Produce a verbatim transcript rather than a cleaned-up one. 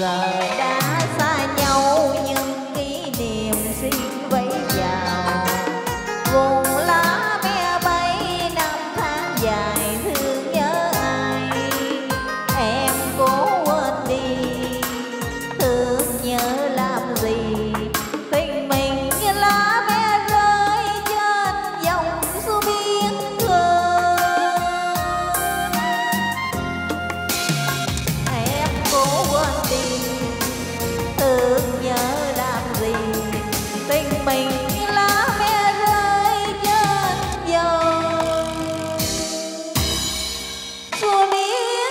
giờ đã xa nhau nhưng kỷ niệm xin vẫy chào. Vùng lá me bay năm tháng dài thương nhớ ai, em cố quên đi thương nhớ làm gì. Tình mình như lá me rơi trên dòng suối biển khơi. Em cố quên đi thương nhớ làm gì. Tình mình như lá me rơi trên dòng suối biển.